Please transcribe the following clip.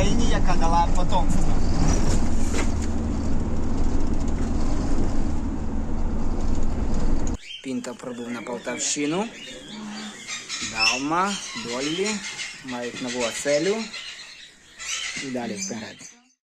Україні, яка дала потомство. Пінта пробув на Полтавщину. Далма, Доллі мають нову оселю. І далі вперед.